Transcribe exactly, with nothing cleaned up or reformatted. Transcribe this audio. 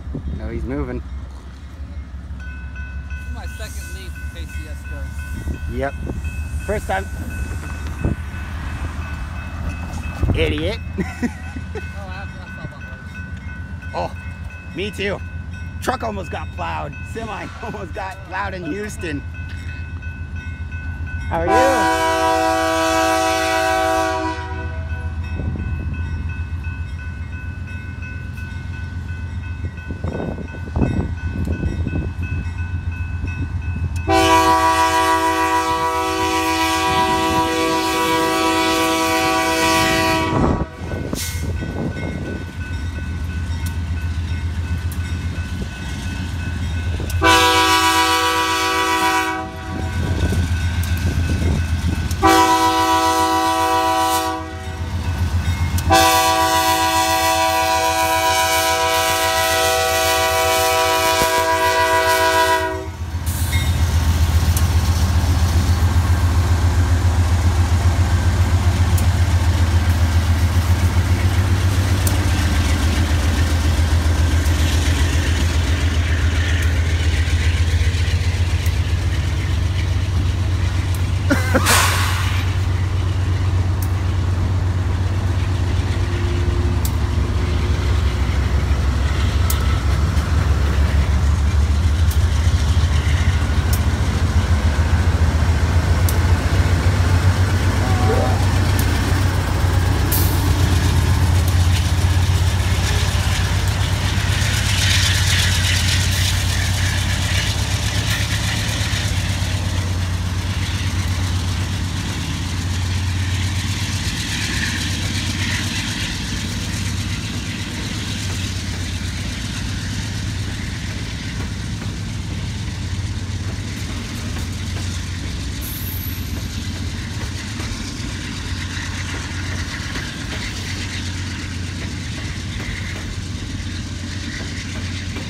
No, he's moving. This is my second lead for K C S goes. Yep. First time. Idiot. Oh, I have I saw about those. Oh, me too. Truck almost got plowed. Semi almost got plowed in Houston. How are you?